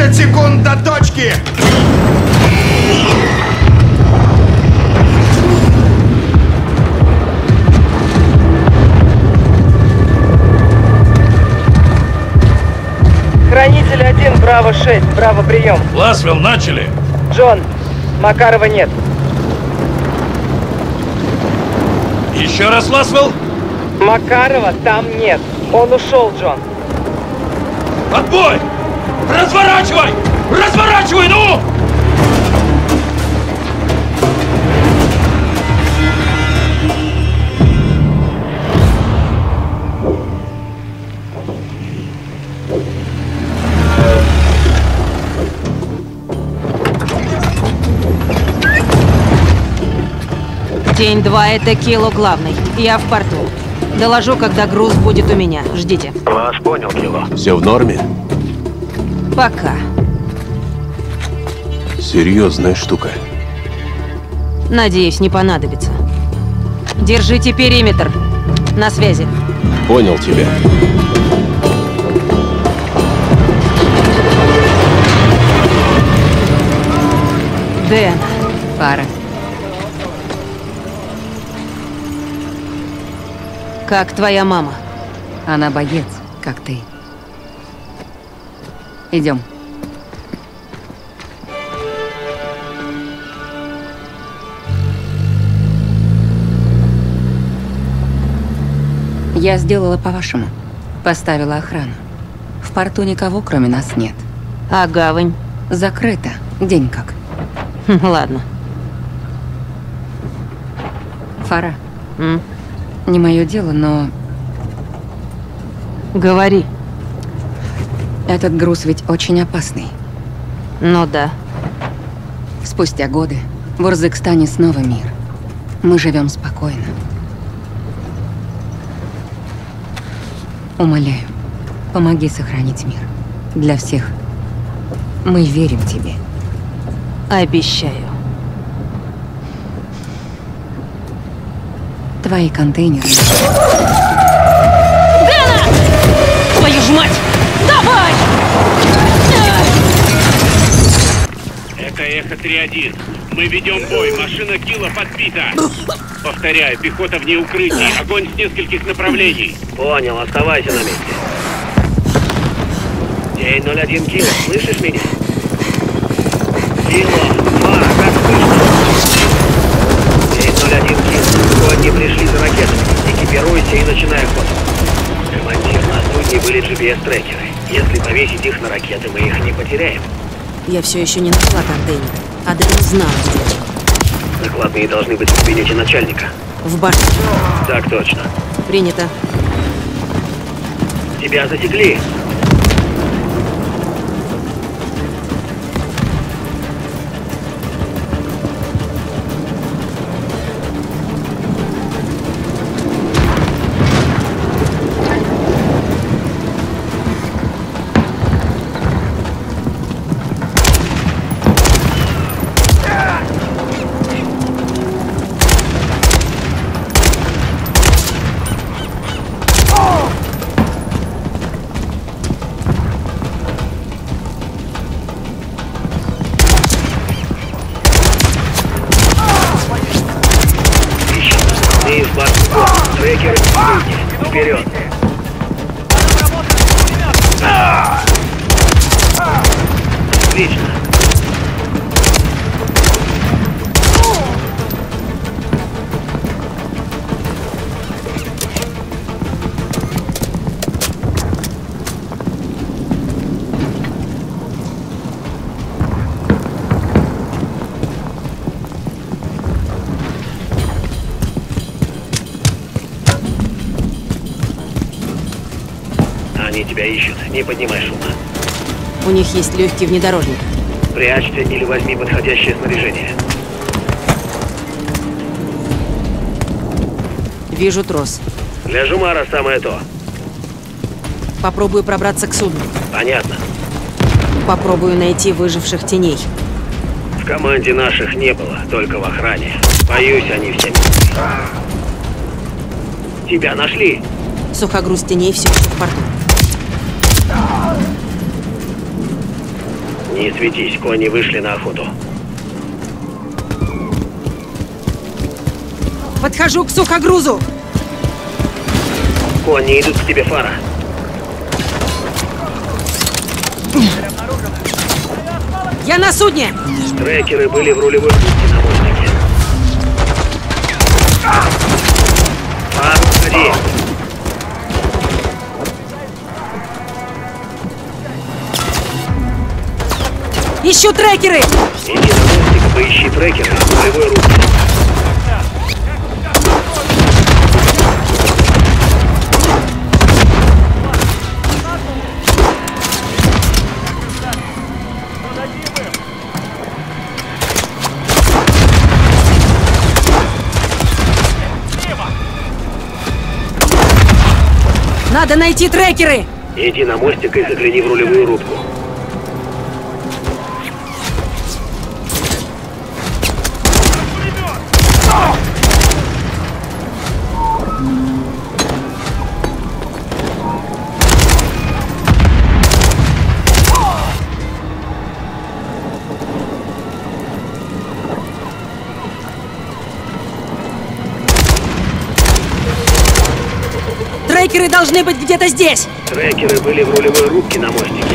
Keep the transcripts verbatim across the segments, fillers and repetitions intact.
тридцать секунд до точки! Хранитель один, Браво шесть, Браво прием. Ласвелл, начали. Джон, Макарова нет. Еще раз, Ласвелл. Макарова там нет. Он ушел, Джон. Отбой! Разворачивай! Разворачивай, ну! День два, это Кило главный. Я в порту. Доложу, когда груз будет у меня. Ждите. Вас понял, Кило. Все в норме? Пока. Серьезная штука. Надеюсь, не понадобится. Держите периметр. На связи. Понял тебя. Дэн. Пара. Как твоя мама? Она боец, как ты. Идем. Я сделала по-вашему. Поставила охрану. В порту никого, кроме нас, нет. А гавань? Закрыта. День как. Ладно. Фара. М? Не мое дело, но Говори. этот груз ведь очень опасный. Ну да. Спустя годы в Урзыкстане снова мир. Мы живем спокойно. Умоляю, помоги сохранить мир. Для всех. Мы верим тебе. Обещаю. Твои контейнеры. Дэна! Твою ж мать! Давай! Это Эхо три один. Мы ведем бой. Машина Кило подбита. Повторяю, пехота вне укрытий. Огонь с нескольких направлений. Понял, оставайся на месте. День ноль один Кило, слышишь меня? Кило, Фара, как слышно? День ноль один Кило, сегодня пришли за ракетами. Экипируйся и начинай ход. Командир, на судне были джи пи эс-трекеры. Если повесить их на ракеты, мы их не потеряем. Я все еще не нашла контейнер. А Дэн знал, где. Накладные должны быть в кабинете начальника. В башне. Так точно. Принято. Тебя засекли. Трекеры, вперед! Отлично! Они тебя ищут, не поднимай шума. У них есть легкий внедорожник. Прячься или возьми подходящее снаряжение. Вижу трос. Для Жумара самое то. Попробую пробраться к судну. Понятно. Попробую найти выживших теней. В команде наших не было, только в охране. Боюсь, они все мертвы. Тебя нашли? Сухогруз теней все еще в порту. Не светись, кони вышли на охоту. Подхожу к сухогрузу. Кони идут к тебе, Фара. Я на судне. Трекеры были в рулевой рубке на мостике. Фара, ходи. Ищу трекеры. Иди на мостик, поищи трекеры в рулевой рубке. Надо найти трекеры. Иди на мостик и загляни в рулевую рубку. Трекеры должны быть где-то здесь. Трекеры были в рулевой рубке на мостике.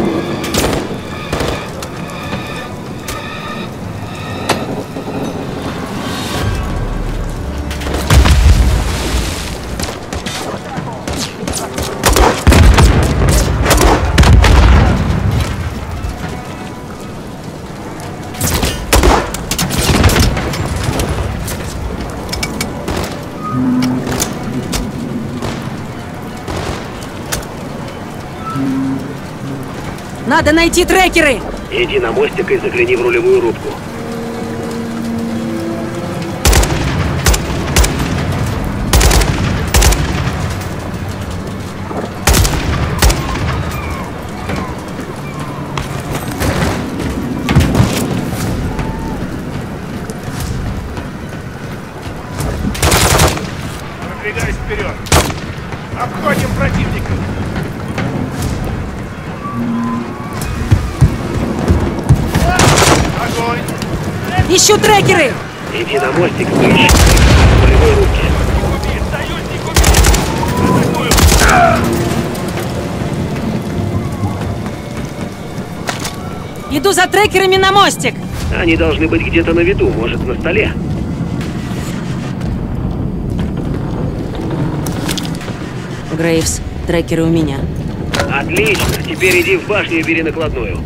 Надо найти трекеры. Иди на мостик и загляни в рулевую рубку. Продвигайся вперед! Обходим противника! Огонь! Ищу трекеры. Иди на мостик и поищи трекеры в рулевой рубке. Убит! Союзник убит! Атакую! Иду за трекерами на мостик. Они должны быть где-то на виду, может, на столе. Грейвс, трекеры у меня. Отлично! Теперь иди в башню и бери накладную.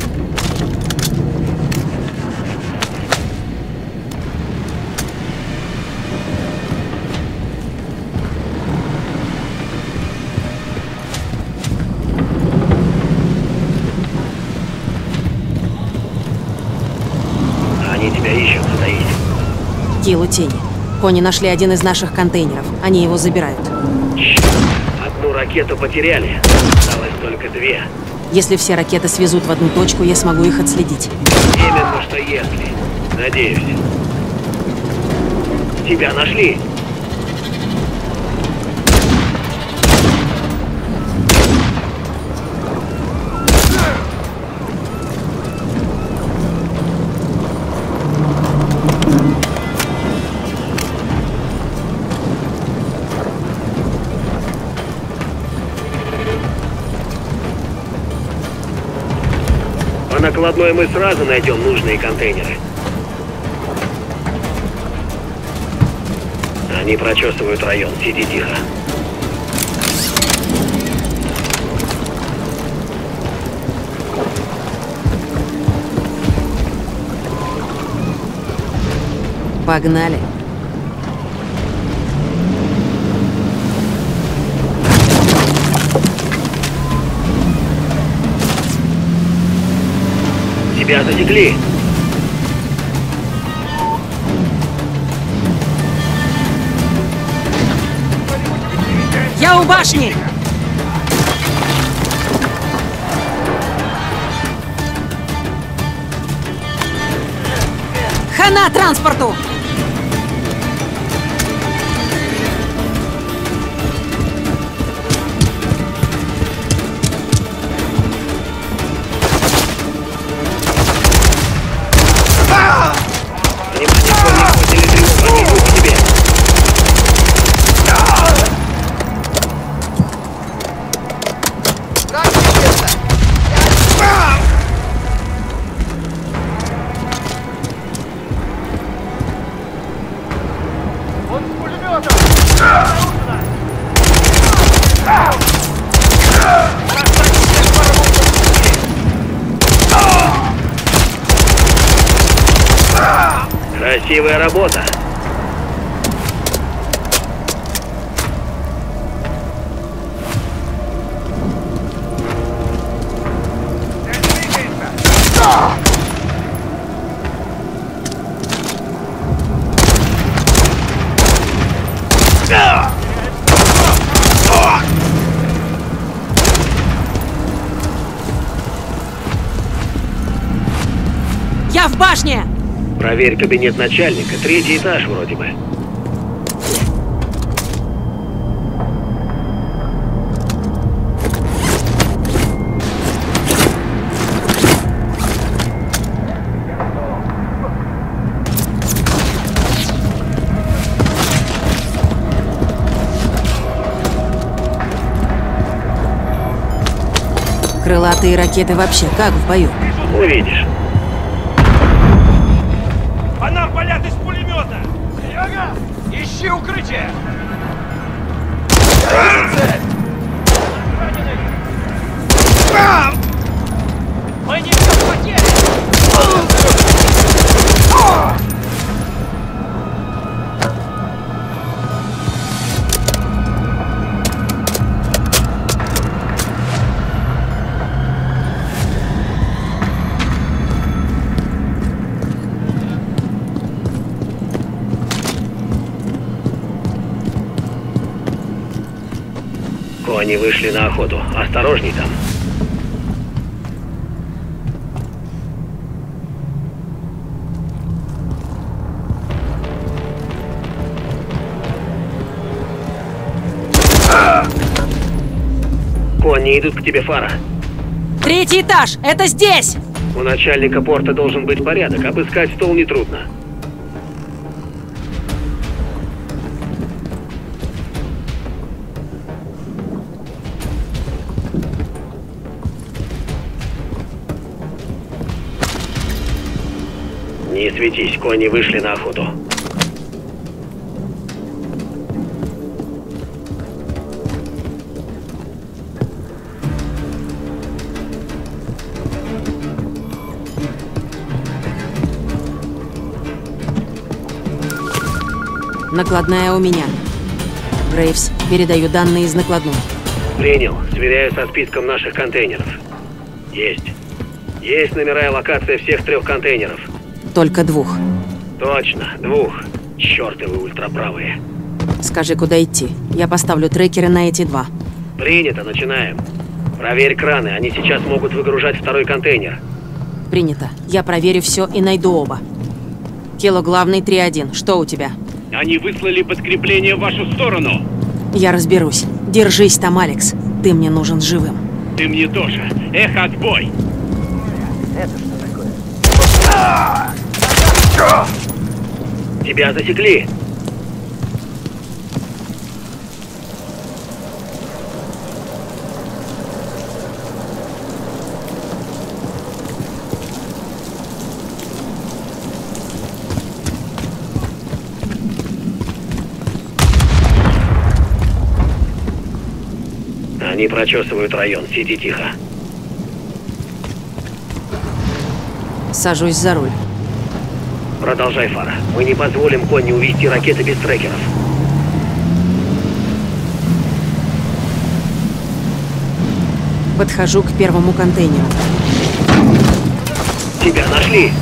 Они тебя ищут, затаись. Килу тени. Кони нашли один из наших контейнеров. Они его забирают. Черт, одну ракету потеряли. Осталось только две. Если все ракеты свезут в одну точку, я смогу их отследить. Именно что если. Надеюсь. Тебя нашли. По накладной мы сразу найдем нужные контейнеры. Они прочесывают район. Сиди тихо. Погнали. Тебя засекли. Я у башни! Хана транспорту! Красивая работа. Я в башне! Проверь кабинет начальника, третий этаж вроде бы. Крылатые ракеты вообще как в бою? Увидишь. По нам палят из пулемета! Серега, ищи укрытие! Цель! Раненый! Мы не все потеряли! Они вышли на охоту. Осторожней там. Кони идут к тебе, Фара. Третий этаж! Это здесь! У начальника порта должен быть порядок. Обыскать стол нетрудно. Не светись, кони вышли на охоту. Накладная у меня. Грейвс, передаю данные из накладной. Принял. Сверяю со списком наших контейнеров. Есть. Есть номера и локация всех трех контейнеров. Только двух. Точно, двух. Чёртовы ультраправые. Скажи, куда идти. Я поставлю трекеры на эти два. Принято, начинаем. Проверь краны, они сейчас могут выгружать второй контейнер. Принято. Я проверю все и найду оба. Кило главный три один. Что у тебя? Они выслали подкрепление в вашу сторону. Я разберусь. Держись там, Алекс. Ты мне нужен живым. Ты мне тоже. Эхо, отбой. Тебя засекли. Они прочесывают район. Сиди тихо. Сажусь за руль. Продолжай, Фара. Мы не позволим Конни увести ракеты без трекеров. Подхожу к первому контейнеру. Тебя нашли!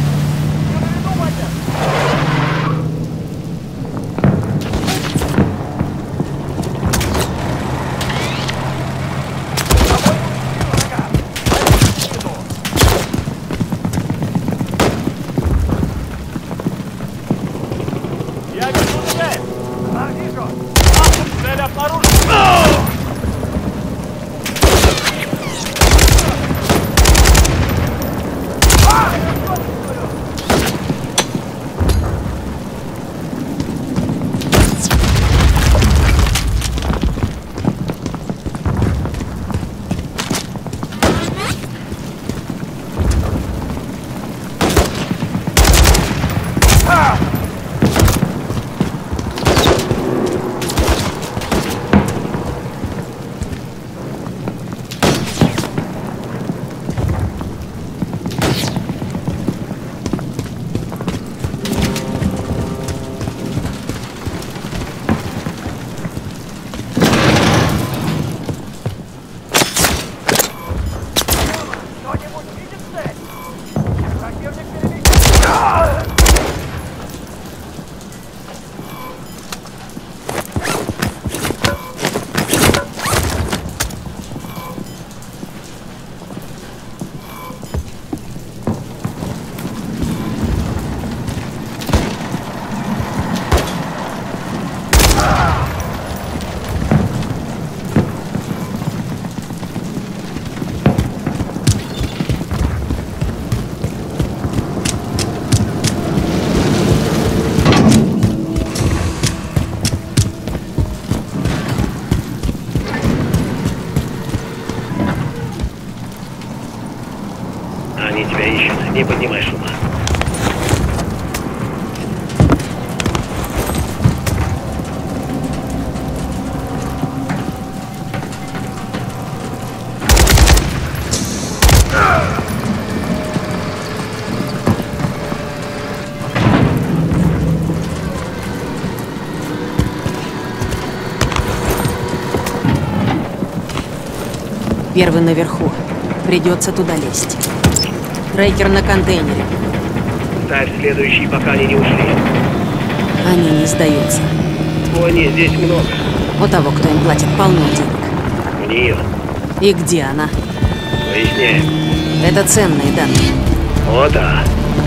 первый наверху. Придется туда лезть. Трекер на контейнере. Ставь следующий, пока они не ушли. Они не сдаются. Пони здесь много. У того, кто им платит, полно денег. У нее. И где она? Выясняем. Это ценные данные. О, да.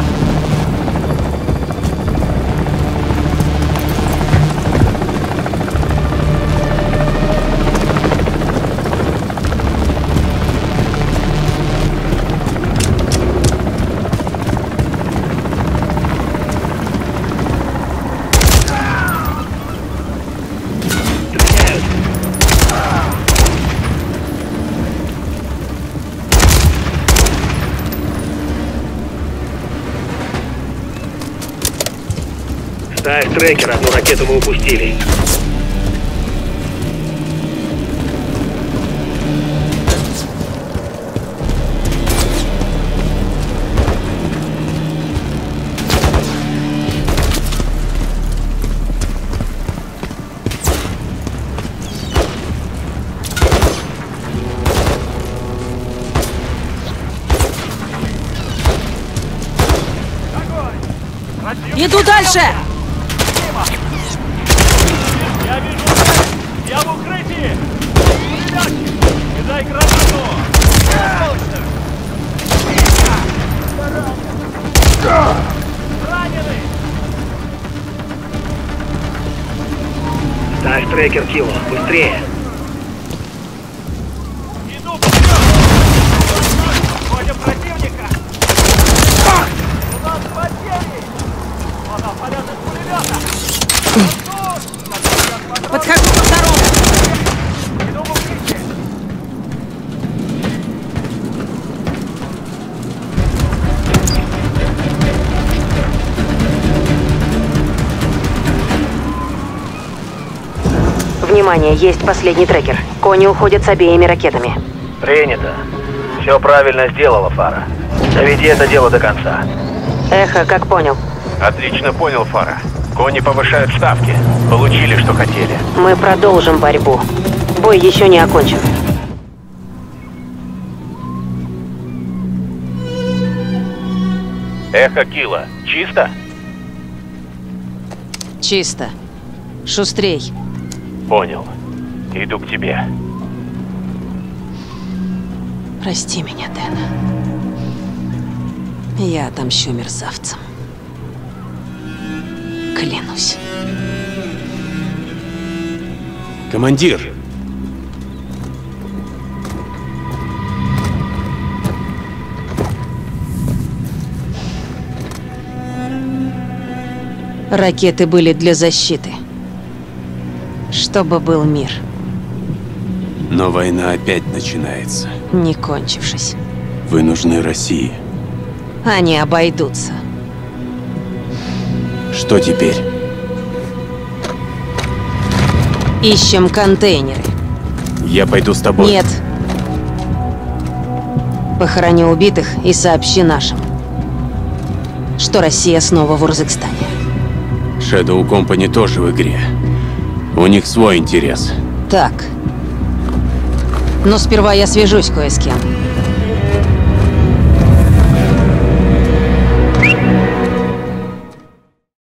Ставь трекер, одну ракету мы упустили. Иду дальше! Я вижу цель! Я в укрытии! Кидай гранату! Раненый! Ставь трекер, Кило, быстрее! Иду вперед! Входим противника! У нас потери! Вот он, полет из пулемета! Подхожу ко второму! Иду в укрытие! Внимание, есть последний трекер. Кони уходят с обеими ракетами. Принято. Все правильно сделала, Фара. Доведи это дело до конца. Эхо, как понял? Отлично понял, Фара. Кони повышают ставки. Получили, что хотели. Мы продолжим борьбу. Бой еще не окончен. Эхо, Кило. Чисто? Чисто. Шустрей. Понял. Иду к тебе. Прости меня, Дэн. Я отомщу мерзавцам. Клянусь. Командир! Ракеты были для защиты. Чтобы был мир, Но война опять начинается. не кончившись. Вы нужны России. Они обойдутся. Что теперь? Ищем контейнеры. Я пойду с тобой. Нет. Похорони убитых и сообщи нашим, что Россия снова в Урзекстане. Shadow Company тоже в игре. У них свой интерес. Так. Но сперва я свяжусь кое с кем.